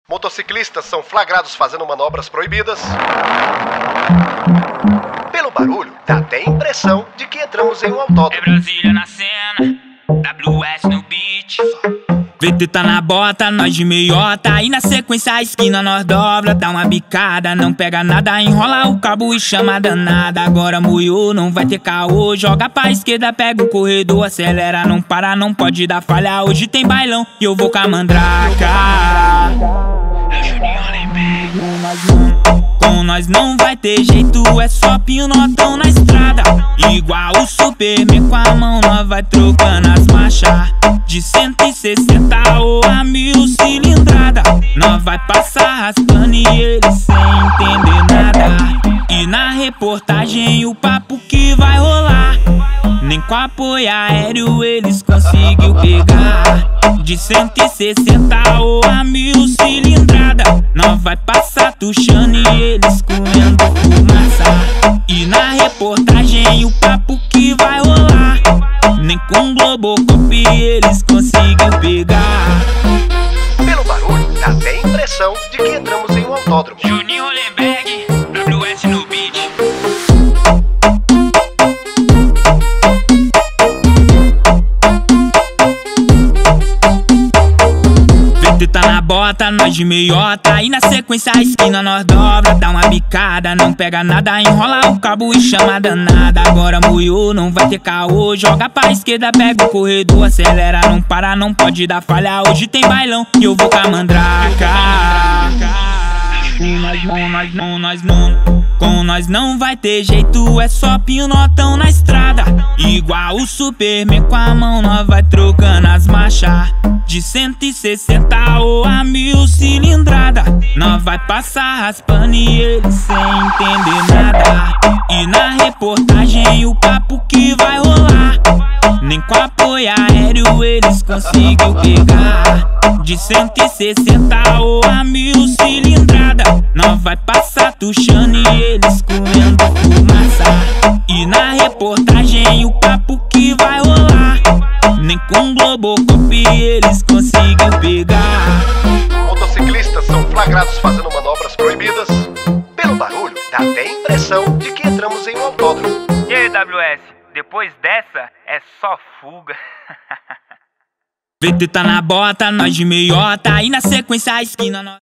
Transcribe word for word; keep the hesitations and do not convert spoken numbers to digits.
Motociclistas são flagrados fazendo manobras proibidas. Pelo barulho, dá até a impressão de que entramos em um autódromo. É Brasília na cena, W S no beat. V T tá na bota, nós de meiota. E na sequência a esquina nós dobra. Dá uma bicada, não pega nada. Enrola o cabo e chama a danada. Agora moiou, não vai ter caô. Joga pra esquerda, pega o corredor. Acelera, não para, não pode dar falha. Hoje tem bailão e eu vou com a mandraca. É o Juninho Hollenberg. Com nós não vai ter jeito, é só pinotão na estrada. Igual o Superman com a mão, nós vai trocando as marchas. De cento e sessenta ou a mil cilindrada. Nós vai passar raspando e eles sem entender nada. E na reportagem o papo que vai rolar, nem com apoio aéreo eles conseguiu pegar. De cento e sessenta ou a mil cilindrada. Nós vai passar tuchando e eles comendo fumaça. E na reportagem o papo que vai rolar, nem com Globocop eles conseguiu pegar. Pelo barulho, dá até a impressão de que entramos em um autódromo. Juninho Hollenberg, W S no beat. V T tá na bota, nós de meiota. E na sequência a esquina nós dobra. Dá uma bicada, não pega nada. Enrola o cabo e chama a danada. Agora moiou, não vai ter caô. Joga pra esquerda, pega o corredor. Acelera, não para, não pode dar falha. Hoje tem bailão e eu vou com a mandraca. Com nós não, nós não, nós não. Com nós não vai ter jeito, é só pinotão na estrada. Igual o Superman com a mão, nós vai trocando as marchas. De cento e sessenta ou a mil cilindrada. Nós vai passar raspando e eles sem entender nada. E na reportagem o papo que vai rolar, nem com apoio aéreo eles conseguiu pegar. De cento e sessenta ou a mil cilindrada. Nós vai passar tuchando e eles comendo fumaça. E na reportagem o papo que vai rolar, nem com Globocop eles conseguiu pegar. Motociclistas são flagrados fazendo manobras proibidas. Pelo barulho, dá até a impressão de que entramos em um autódromo. E aí, W S, depois dessa é só fuga. V T tá na bota, nós de meiota. E na sequência a esquina nós